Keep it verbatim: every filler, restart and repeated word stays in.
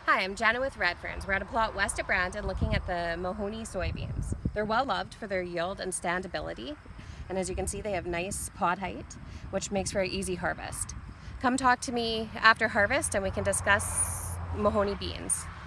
Hi, I'm Jenna with Redferns. We're at a plot west of Brandon looking at the Mahony soybeans. They're well loved for their yield and standability, and as you can see they have nice pod height, which makes for an easy harvest. Come talk to me after harvest and we can discuss Mahony beans.